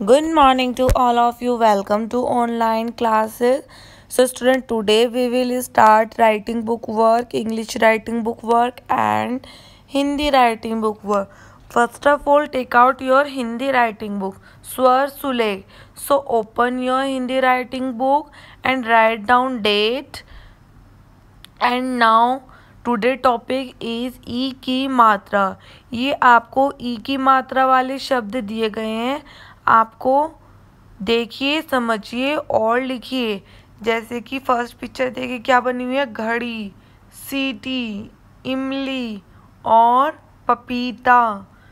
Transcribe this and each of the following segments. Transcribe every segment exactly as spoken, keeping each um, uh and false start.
Good morning to all of you. Welcome to online classes. So student, today we will start writing book work, English writing book work and Hindi writing book work. First of all, take out your Hindi writing book, Swar Sulegh. So open your Hindi writing book and write down date. And now today topic is ई की मात्रा. ये आपको ई की मात्रा वाले शब्द दिए गए हैं. आपको देखिए, समझिए और लिखिए. जैसे कि फर्स्ट पिक्चर देखिए क्या बनी हुई है. घड़ी, सीटी, इमली और पपीता.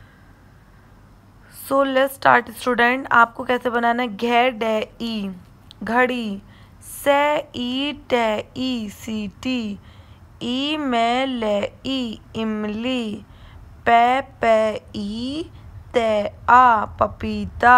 So let's start student. आपको कैसे बनाना है. घे डे ई घड़ी, से ई टे ई सीटी, ई में ले ई इमली, पे पे ई ते आ पपीता,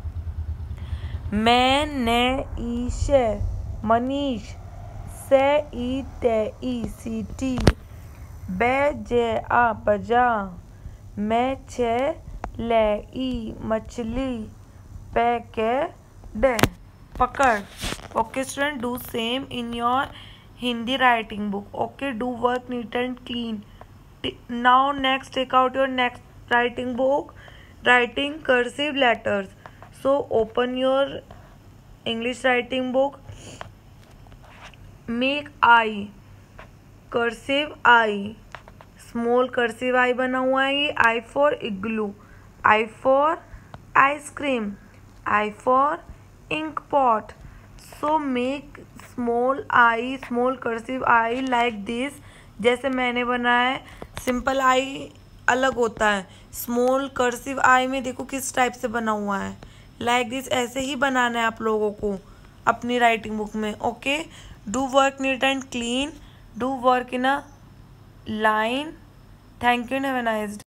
मैं ने ई शे मनीष, से ई ते ई सीटी, बे जे आ बजा, मैं छे ले ई मछली, पे के डे पकड़. Okay student, do same in your Hindi writing book. Okay, do work neat and clean. Now next, take out your next writing book, writing cursive letters. So open your English writing book. Make I, cursive I, small cursive I बना हुआ है. ये I for igloo, I for ice cream, I for ink pot. So make small I, small cursive I like this. जैसे मैंने बनाया है. Simple I अलग होता है. स्मॉल कर्सिव आई में देखो किस टाइप से बना हुआ है. Like this. ऐसे ही बनाना है आप लोगों को अपनी राइटिंग बुक में. Okay, do work neat and clean, do work in a line. Thank you and have a nice day.